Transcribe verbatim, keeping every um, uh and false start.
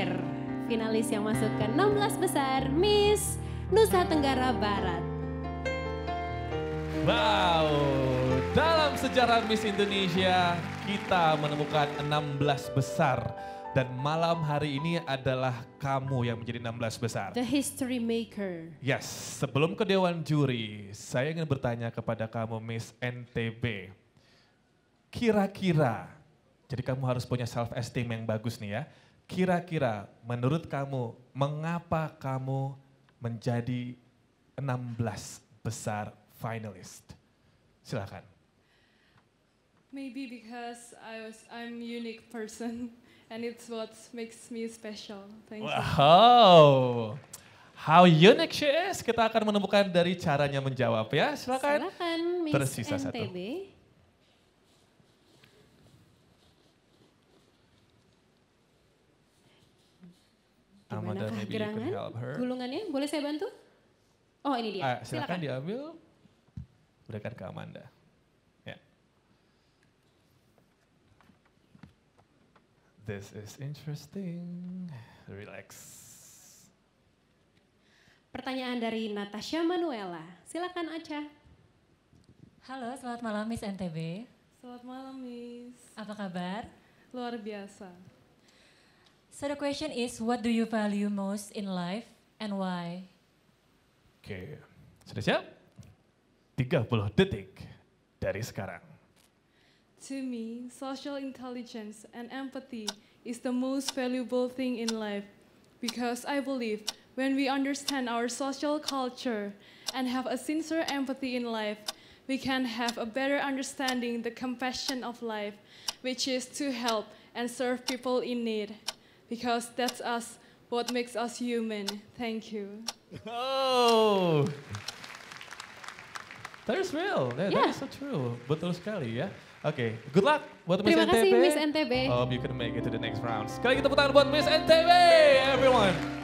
terakhir, finalis yang masuk ke enam belas besar Miss Nusa Tenggara Barat. Wow, dalam sejarah Miss Indonesia kita menemukan enam belas besar. Dan malam hari ini adalah kamu yang menjadi enam belas besar. The history maker. Yes, sebelum ke Dewan Juri, saya ingin bertanya kepada kamu Miss N T B. Kira-kira, jadi kamu harus punya self esteem yang bagus nih ya. Kira-kira menurut kamu, mengapa kamu menjadi enam belas besar finalist? Silakan. Maybe because I was I'm unique person. And it's what makes me special. Thank you. Wow, how unique she is. Kita akan menemukan dari caranya menjawab ya. Silakan. Silakan Miss Tersisa N T B. satu. Amanda, maybe you can help her. Gulungannya, boleh saya bantu? Oh ini dia. Uh, silakan, silakan diambil. Berikan ke Amanda. This is interesting. Relax. Pertanyaan dari Natasha Manuela. Silakan Acha. Halo, selamat malam Miss N T B. Selamat malam Miss. Apa kabar? Luar biasa. So the question is, what do you value most in life and why? Oke, sudah siap? tiga puluh detik dari sekarang. To me, social intelligence and empathy is the most valuable thing in life because I believe when we understand our social culture and have a sincere empathy in life, we can have a better understanding the compassion of life, which is to help and serve people in need because that's us, what makes us human. Thank you. Oh, that is real. That, Yeah. that is so true. Betul sekali ya. Oke, okay. Good luck buat Miss Terima N T B. kasih Miss N T B. Hope you can make it to the next round. Sekali lagi tepuk tangan buat Miss N T B, everyone.